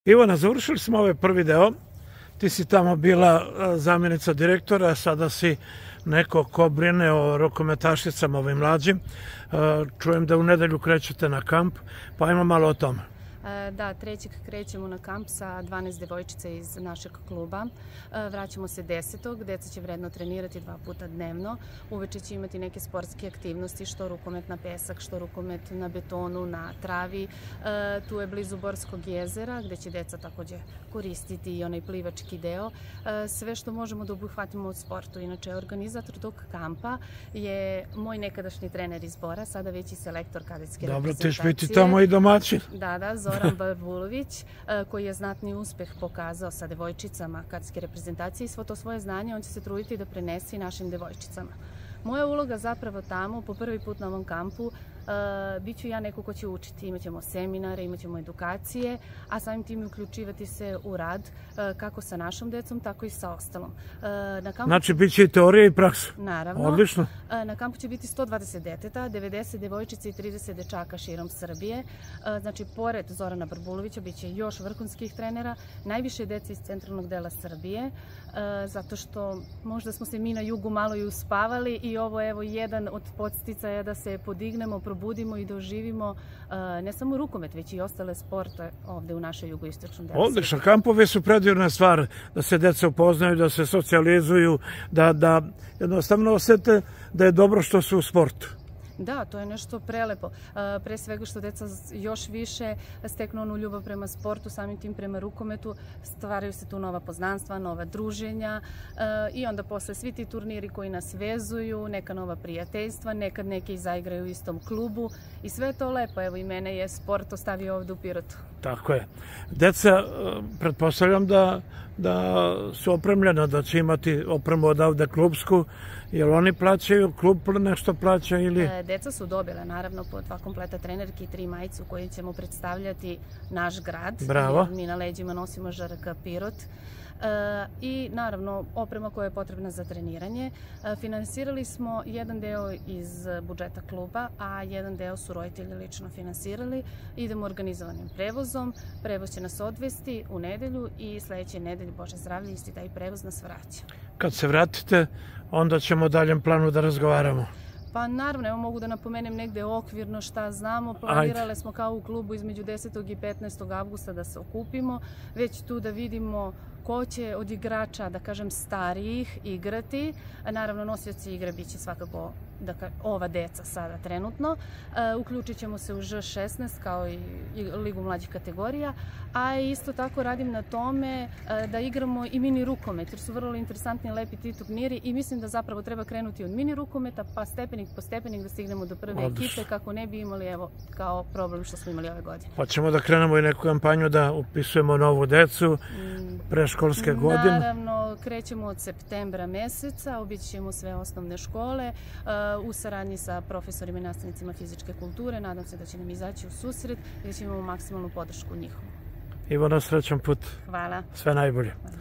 Ivana, završili smo ovaj prvi deo. Ti si tamo bila zamjenica direktora, sada si neko ko brine o rukometašicama ovim mlađim. Čujem da u nedelju krećete na kamp, pa ajmo malo o tome. Da, 3. krećemo na kamp sa 12 devojčica iz našeg kluba. Vraćamo se 10. Deca će vredno trenirati 2 puta dnevno. Uveče će imati neke sportske aktivnosti, što rukomet na pesak, što rukomet na betonu, na travi. Tu je blizu Borskog jezera, gde će deca takođe koristiti i onaj plivački deo. Sve što možemo da obuhvatimo od sportu. Inače, organizator tog kampa je moj nekadašnji trener iz Bora, sada već i selektor kadetske reprezentacije. Dobro, ti biti tamo i domaćin. Da, Zoran Barbulović, koji je znatni uspeh pokazao sa devojčicama kadetske reprezentacije i svo to svoje znanje on će se truditi da prenese i našim devojčicama. Moja uloga zapravo tamo, po prvi put na ovom kampu, bit ću ja neko ko će učiti. Imaćemo seminare, imaćemo edukacije, a samim tim uključivati se u rad kako sa našom decom, tako i sa ostalom. Znači, bit će i teorija i praksa. Naravno. Odlično. Na kampu će biti 120 deteta, 90 devojčica i 30 dečaka širom Srbije. Znači, pored Zorana Barbulovića bit će još vrhunskih trenera, najviše dece iz centralnog dela Srbije, zato što možda smo se mi na jugu malo i uspavali i ovo je evo jedan od podsticaja da se podignemo, probudimo i da oživimo ne samo rukomet, već i ostale sporte ovde u našoj jugoistočnom delu. Odlično, kampovi su predivna stvar, da se deca upoznaju, da se socijalizuju, da jednostavno osete da je dobro što su u sportu. Da, to je nešto prelepo. Pre svega što deca još više steknu onu ljubav prema sportu, samim tim prema rukometu, stvaraju se tu nova poznanstva, nova druženja i onda posle svi ti turniri koji nas vezuju, neka nova prijateljstva, nekad neki zaigraju u istom klubu i sve je to lepo. Evo i mene je sport ostavio ovde u Pirotu. Tako je. Deca, pretpostavljam da su opremljena, da će imati opremu odavde klubsku. Jel oni plaćaju, klub nešto plaća ili... Deca su dobile naravno po 2 kompleta trenerki i 3 majice u kojim ćemo predstavljati naš grad. Bravo. Mi na leđima nosimo ŽRK Pirot. I naravno oprema koja je potrebna za treniranje. Finansirali smo jedan deo iz budžeta kluba, a jedan deo su roditelji lično finansirali. Idemo organizovanim prevozom, prevoz će nas odvesti u nedelju i sledeće nedelje, Bože zdravlje, isti taj prevoz nas vraća. Kad se vratite, onda ćemo u daljem planu da razgovaramo. Pa naravno, evo mogu da napomenem negde okvirno šta znamo. Planirale smo kao u klubu između 10. i 15. avgusta da se okupimo, već tu da vidimo ko će od igrača, da kažem starijih, igrati. Naravno, nosioci igre bit će svakako ova deca sada trenutno. Uključit ćemo se u Ž16 kao i Ligu mlađih kategorija, a isto tako radim na tome da igramo i mini rukomet, jer su vrlo interesantni i lepi ti turniri i mislim da zapravo treba krenuti od mini rukometa pa stepenik po stepenik da stignemo do prve ekipe kako ne bi imali evo kao problem što smo imali ove godine. Pa ćemo da krenemo i neku kampanju da upisujemo novu decu, preškolske godine. Naravno, krećemo od septembra meseca, obići ćemo sve osnovne škole u saradnji sa profesorima i nastavnicima fizičke kulture. Nadam se da će nam izaći u susret i da ćemo imati maksimalnu podršku njihovu. Ivana, srećan put. Hvala. Sve najbolje.